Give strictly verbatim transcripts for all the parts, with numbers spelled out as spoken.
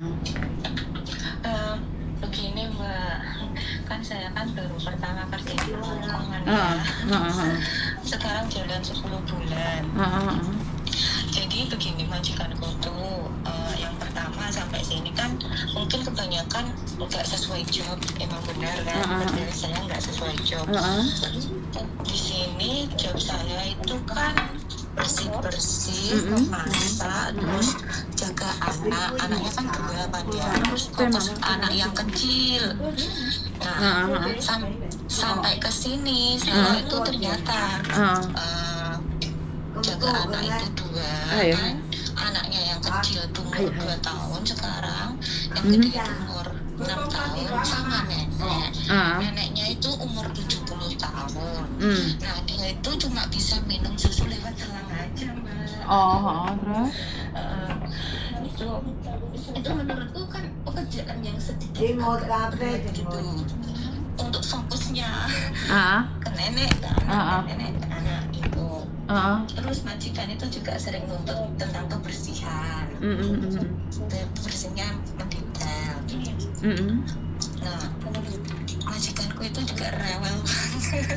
Uh, begini Mbak, kan saya kan baru pertama kerja di lingkungan ya. Uh, uh, uh. Sekarang jalan sepuluh bulan. Uh, uh, uh. Jadi begini majikanku tuh, uh, yang pertama sampai sini kan mungkin kebanyakan nggak sesuai job, emang benar kan, uh, uh. saya nggak sesuai job. Uh, uh. Di sini job saya itu kan bersih-bersih, mm-hmm. masak, terus jaga anak, anaknya kan dua kan ya, terus fokus anak yang kecil. Nah, uh-huh. sam- sampai ke sini saya uh-huh. itu ternyata uh-huh. uh, jaga anak itu dua, Ayo. kan anaknya yang kecil tuh umur dua tahun sekarang, yang gede itu umur enam tahun sama nenek. Uh-huh. Neneknya itu umur tujuh puluh tahun. Mm. Nah, dia itu cuma bisa minum susu lewat selang aja, Mbak. Oh, terus? Uh, itu, itu menurutku kan pekerjaan yang sedikit agak gitu. Untuk fokusnya uh-huh. ke nenek, ke anak, uh-huh. ke nenek, ke anak gitu. Uh-huh. Terus majikan itu juga sering nuntut tentang kebersihan. Mm-hmm. Bersihnya mendetail. Mm-hmm. Nah, majikanku itu juga rewel banget.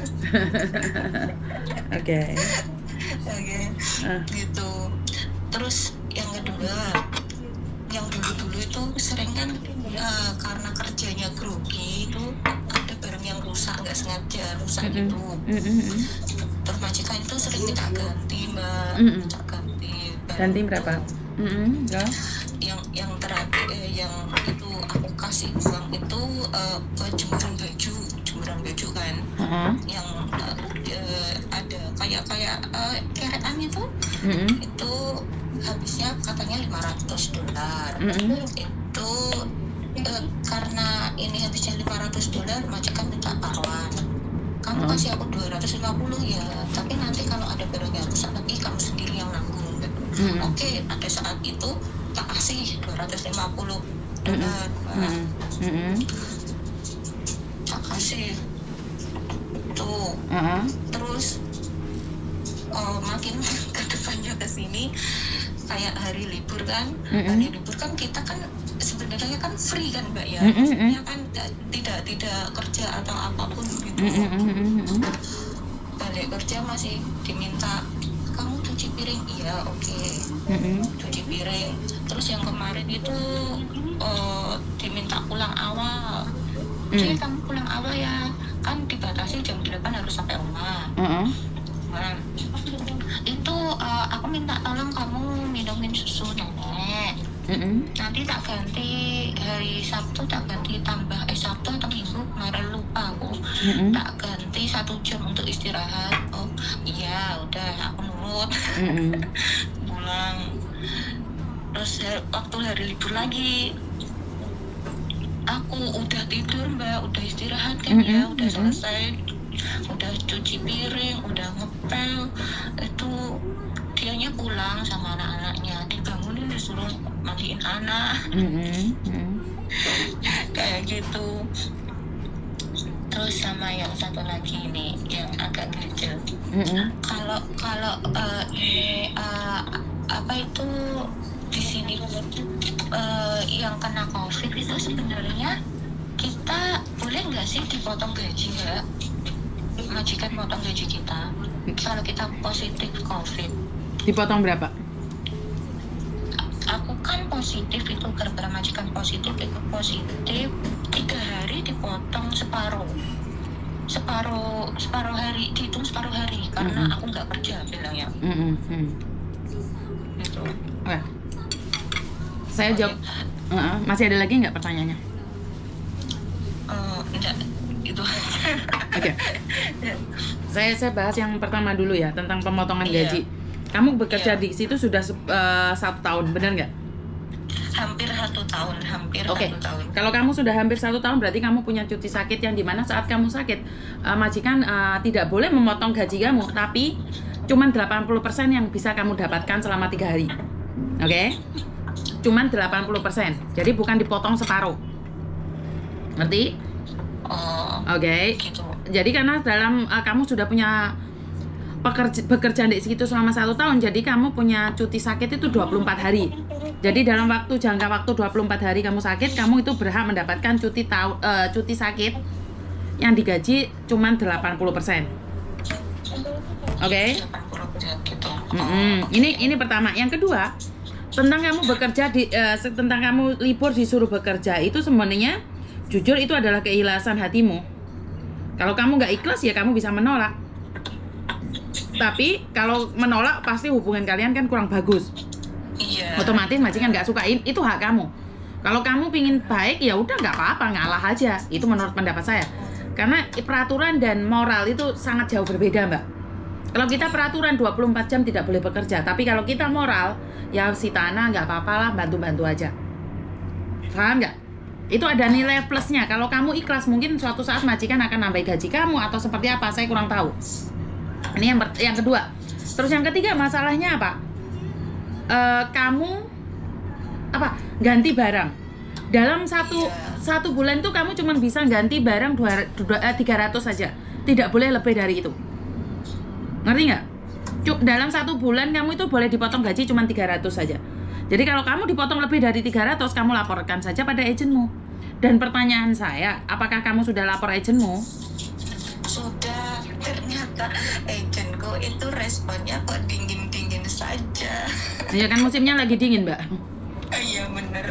Oke. Oke. Gitu. Terus yang kedua, yang dulu-dulu itu sering kan uh, karena kerjanya grogi itu ada barang yang rusak nggak sengaja rusak mm-hmm. gitu. Mm-hmm. Terus majikan itu sering minta ganti, Mbak. Mm-hmm. Minta ganti. Ganti berapa? Mm-hmm. Yeah. Yang yang terakhir eh, yang itu aku kasih uang itu uh, buat jemuran baju, jemuran baju kan. Uh-huh. Yang uh, uh, ada kayak kayak uh, keretan itu, uh-huh. itu habisnya katanya lima ratus dolar. Uh-huh. Itu uh, karena ini habisnya lima ratus dolar, majikan minta taruhan. Kamu uh-huh. kasih aku dua ratus lima puluh ya, tapi nanti kalau ada barang yang rusak lagi kamu sendiri yang nanggung. Uh-huh. Oke, okay, pada saat itu tak kasih dua ratus lima puluh dolar. Mm-hmm. Mm-hmm. Tak kasih tuh. Uh-huh. Terus oh, makin ke depannya ke sini kayak hari libur kan. Mm-hmm. Hari libur kan kita kan sebenarnya kan free kan, Mbak ya. Mm-hmm. Ya kan tidak tidak kerja atau apapun gitu. Mm-hmm. Balik kerja masih diminta kamu cuci piring, iya oke, okay. mm-hmm. cuci piring. Terus yang kemarin itu uh, diminta pulang awal, jadi mm. kamu pulang awal ya, kan dibatasi jam delapan harus sampai rumah. Mm-hmm. Nah, itu uh, aku minta tolong kamu minumin susu nenek. Mm-hmm. Nanti tak ganti hari Sabtu, tak ganti tambah eh Sabtu atau Minggu kemarin lupa aku. Mm-hmm. Tak ganti satu jam untuk istirahat. Oh iya udah aku nurut. Mm-hmm. Pulang. Terus waktu hari libur lagi aku udah tidur, Mbak, udah istirahat kan. Mm-hmm. Ya udah mm-hmm. selesai, udah cuci piring, udah ngepel, itu dianya pulang sama anak-anaknya, dibangunin disuruh mandiin anak. Mm-hmm. Kayak gitu. Terus sama yang satu lagi ini yang agak ganjel. Mm-hmm. Kalau kalau uh, eh, uh, apa itu di sini uh, yang kena COVID itu sebenarnya kita boleh nggak sih dipotong gaji nggak? Majikan potong gaji kita kalau kita positif COVID. Dipotong berapa? Aku kan positif itu gara-gara majikan positif itu positif tiga hari dipotong separuh separuh separuh hari, dihitung separuh hari karena mm-hmm. aku nggak kerja bilangnya. Mm-hmm. Gitu. Oke. Saya okay. jawab. Uh-uh. Masih ada lagi nggak pertanyaannya? Uh, enggak, itu. Oke. Okay. Saya saya bahas yang pertama dulu ya tentang pemotongan yeah. gaji. Kamu bekerja yeah. di situ sudah uh, satu tahun, benar nggak? Hampir satu tahun, hampir okay. satu tahun. Kalau kamu sudah hampir satu tahun, berarti kamu punya cuti sakit yang dimana saat kamu sakit, uh, majikan uh, tidak boleh memotong gaji kamu, tapi cuma delapan puluh persen yang bisa kamu dapatkan selama tiga hari. Oke? Okay? Cuman delapan puluh persen. Jadi bukan dipotong separuh. Ngerti? Oh. Oke. Okay. Gitu. Jadi karena dalam uh, kamu sudah punya pekerja, bekerja di situ selama satu tahun, jadi kamu punya cuti sakit itu dua puluh empat hari. Jadi dalam waktu jangka waktu dua puluh empat hari kamu sakit, kamu itu berhak mendapatkan cuti tahu uh, cuti sakit yang digaji cuman delapan puluh persen. Oke? Okay? Mm-hmm. Ini ini pertama. Yang kedua, tentang kamu bekerja di uh, tentang kamu libur disuruh bekerja itu sebenarnya jujur itu adalah keikhlasan hatimu. Kalau kamu nggak ikhlas ya kamu bisa menolak. Tapi kalau menolak pasti hubungan kalian kan kurang bagus. Iya. Otomatis majikan nggak sukain, itu hak kamu. Kalau kamu pingin baik ya udah nggak apa-apa, ngalah aja. Itu menurut pendapat saya. Karena peraturan dan moral itu sangat jauh berbeda, Mbak. Kalau kita peraturan dua puluh empat jam tidak boleh bekerja, tapi kalau kita moral, ya si tanah nggak apa-apa lah, bantu-bantu aja. Paham nggak? Itu ada nilai plusnya. Kalau kamu ikhlas, mungkin suatu saat majikan akan nambah gaji kamu atau seperti apa, saya kurang tahu. Ini yang yang kedua. Terus yang ketiga, masalahnya apa? E, kamu apa? Ganti barang. Dalam satu yeah. satu bulan tuh kamu cuma bisa ganti barang tiga ratus saja. Tidak boleh lebih dari itu. Ngerti nggak? Dalam satu bulan kamu itu boleh dipotong gaji cuma tiga ratus saja. Jadi kalau kamu dipotong lebih dari tiga ratus, kamu laporkan saja pada agenmu. Dan pertanyaan saya, apakah kamu sudah lapor agenmu? Sudah. Ternyata agenku itu responnya kok dingin-dingin saja. Iya kan musimnya lagi dingin, Mbak. Iya bener.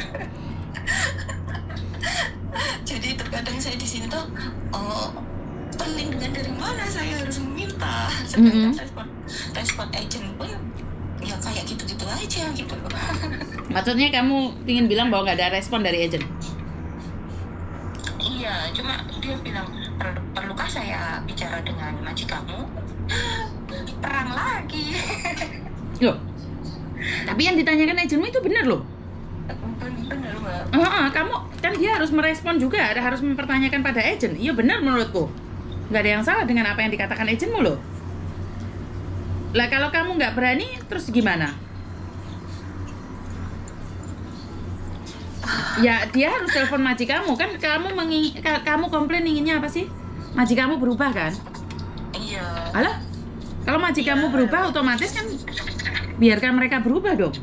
Jadi terkadang saya di sini tuh, oh perlindungan dari mana saya harus meminta. Sedangkan mm-hmm. respon respon agent pun ya kayak gitu-gitu aja gitu. Maksudnya kamu ingin bilang bahwa nggak ada respon dari agent? Iya, cuma dia bilang perlu perlukah saya bicara dengan majikanmu? Perang lagi. Loh, tapi yang ditanyakan agentmu itu benar loh. Benar, Mbak. Uh, uh, kamu kan dia harus merespon juga, ada harus mempertanyakan pada agent. Iya benar menurutku. Nggak ada yang salah dengan apa yang dikatakan agentmu loh. Lah kalau kamu nggak berani, terus gimana? Ya dia harus telepon majikanmu kan. Kamu mengi kamu komplain inginnya apa sih? Majikanmu berubah kan? Iya. Alah, kalau majikanmu iya. berubah otomatis kan biarkan mereka berubah dong.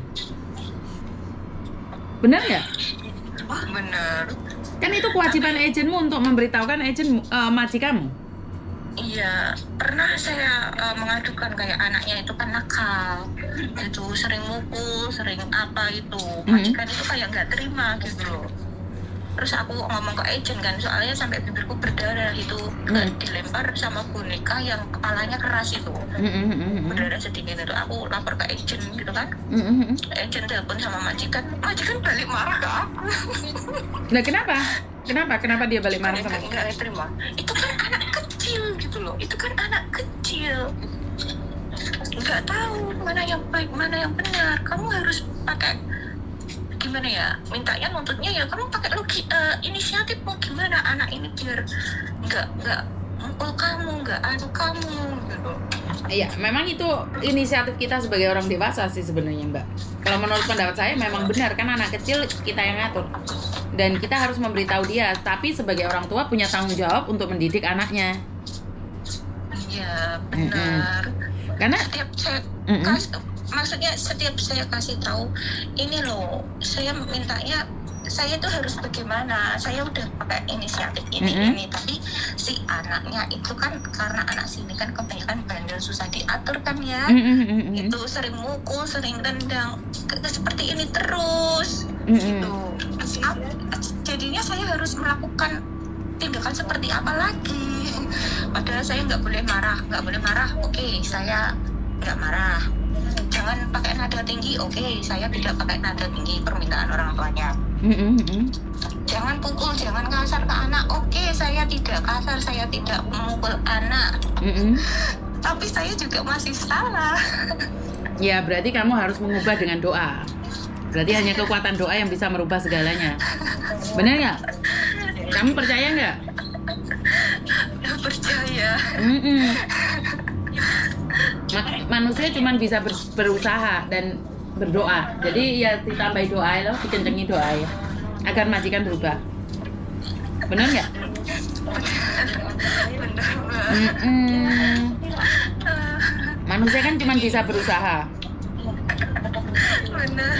Benar nggak? Wah benar. Kan itu kewajiban Tapi... agentmu untuk memberitahukan agent uh, majikanmu. Iya, pernah saya uh, mengadukan kayak anaknya itu kan nakal, itu sering mukul, sering apa itu, majikan mm-hmm. itu kayak nggak terima gitu loh. Terus aku ngomong ke agent kan, soalnya sampai bibirku berdarah itu, mm-hmm. dilempar sama boneka yang kepalanya keras itu, mm-hmm. berdarah sedikit itu. Aku lapor ke agent gitu kan, mm-hmm. agent telepon sama majikan, majikan balik marah ke aku. Nah kenapa? Kenapa? Kenapa dia balik marah sama aku? Nggak terima. Itu kan anak kecil gitu loh, itu kan anak kecil, nggak tahu mana yang baik mana yang benar. Kamu harus pakai gimana ya, mintanya nuntutnya ya kamu pakai logi uh, inisiatifmu gimana anak ini biar nggak nggak mukul kamu, nggak anu kamu gitu. Iya, memang itu inisiatif kita sebagai orang dewasa sih sebenarnya, Mbak. Kalau menurut pendapat saya memang benar, kan anak kecil kita yang ngatur dan kita harus memberitahu dia. Tapi sebagai orang tua punya tanggung jawab untuk mendidik anaknya. Iya benar. Mm-mm. Karena setiap saya kasih, maksudnya setiap saya kasih tahu ini loh, saya mintanya saya tuh harus bagaimana, saya udah pakai inisiatif ini mm-hmm. ini tapi si anaknya itu kan karena anak sini kan kebanyakan bandel susah diatur kan ya, mm-hmm. itu sering mukul, sering tendang seperti ini terus mm-hmm. gitu. Jadinya saya harus melakukan tindakan seperti apa lagi, padahal saya nggak boleh marah, nggak boleh marah. Oke, okay, saya nggak marah. Jangan pakai nada tinggi. Oke, okay, saya tidak pakai nada tinggi permintaan orang tuanya. Mm-hmm. Jangan pukul, jangan kasar ke anak. Oke, okay, saya tidak kasar, saya tidak memukul anak. Mm-hmm. Tapi saya juga masih salah. Ya, berarti kamu harus mengubah dengan doa. Berarti hanya kekuatan doa yang bisa merubah segalanya. Benar nggak? Kamu percaya nggak? Nggak percaya. Mm-mm. Manusia cuma bisa ber berusaha dan berdoa. Jadi ya ditambahi doa loh, dikencengi doa ya, agar majikan berubah. Benar nggak? Benar, Mbak. Mm-mm. Manusia kan cuma bisa berusaha. Benar.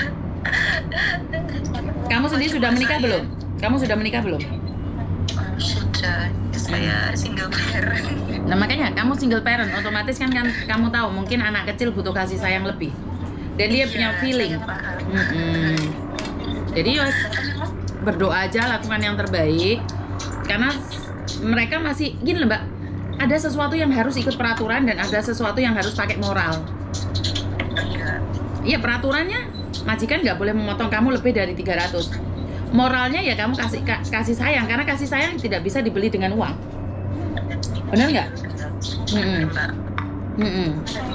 Kamu sendiri sudah menikah belum? Kamu sudah menikah belum? Sudah, saya single parent. Nah makanya kamu single parent, otomatis kan, kan kamu tahu mungkin anak kecil butuh kasih sayang lebih. Dan dia punya feeling. Mm-mm. Jadi yos, berdoa aja, lakukan yang terbaik. Karena mereka masih, gini loh mbak, ada sesuatu yang harus ikut peraturan dan ada sesuatu yang harus pakai moral. Iya, peraturannya majikan nggak boleh memotong kamu lebih dari tiga ratus. Moralnya ya kamu kasih kasih sayang, karena kasih sayang tidak bisa dibeli dengan uang. Benar nggak? Mm-mm. Mm-mm.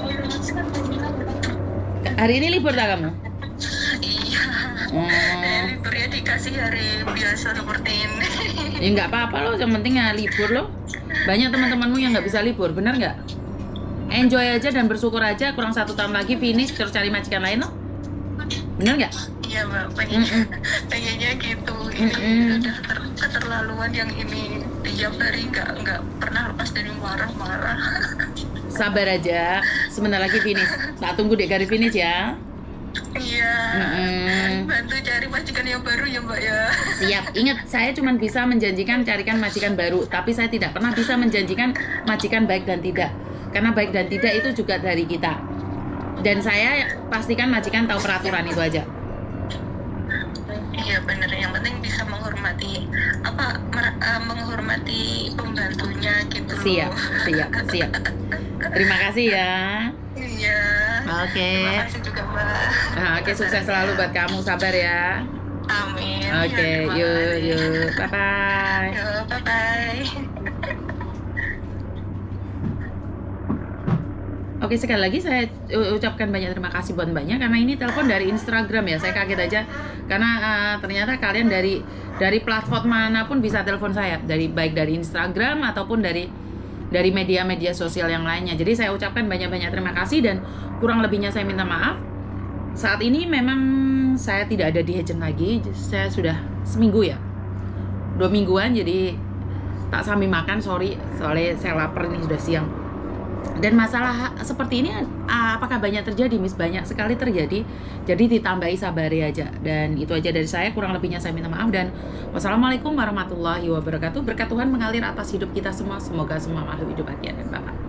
Hari ini libur tak kamu? Iya. Hmm. Liburnya dikasih hari biasa seperti ini. Ya nggak apa-apa loh, yang penting ya libur loh. Banyak teman-temanmu yang nggak bisa libur, benar nggak? Enjoy aja dan bersyukur aja, kurang satu tahun lagi finish terus cari majikan lain loh. Bener nggak? Iya mbak, pengen, Mm-mm. pengennya gitu. Ini Mm-mm. udah ter, keterlaluan yang ini tiap hari nggak nggak pernah lepas dari marah-marah. Sabar aja, sebentar lagi finish. Tak tunggu deh garis finish ya. Iya. Mm-mm. Bantu cari majikan yang baru ya mbak ya. Siap, ingat saya cuma bisa menjanjikan carikan majikan baru, tapi saya tidak pernah bisa menjanjikan majikan baik dan tidak. Karena baik dan tidak itu juga dari kita. Dan saya pastikan majikan tahu peraturan itu aja. Iya benar, yang penting bisa menghormati apa mer- uh, menghormati pembantunya gitu loh. Siap, siap, siap. Terima kasih ya. Iya. Oke. Terima kasih juga mbak. Nah, oke, sukses selalu buat kamu, sabar ya. Amin. Oke, Ya, terima yuk, kasih. yuk, bye bye. Yuk, bye bye. Oke, sekali lagi saya ucapkan banyak terima kasih buat mbaknya, karena ini telepon dari Instagram ya. Saya kaget aja karena uh, ternyata kalian dari dari platform manapun bisa telepon saya, dari baik dari Instagram ataupun dari dari media-media sosial yang lainnya. Jadi saya ucapkan banyak-banyak terima kasih dan kurang lebihnya saya minta maaf. Saat ini memang saya tidak ada di Hejen lagi. Saya sudah seminggu ya, dua mingguan, jadi tak sambil makan, sorry, soalnya saya lapar, ini sudah siang. Dan masalah seperti ini apakah banyak terjadi, Miss? Banyak sekali terjadi. Jadi ditambahi sabari aja. Dan itu aja dari saya, kurang lebihnya saya minta maaf. Dan wassalamualaikum warahmatullahi wabarakatuh. Berkat Tuhan mengalir atas hidup kita semua. Semoga semua makhluk hidup bahagia dan bapak.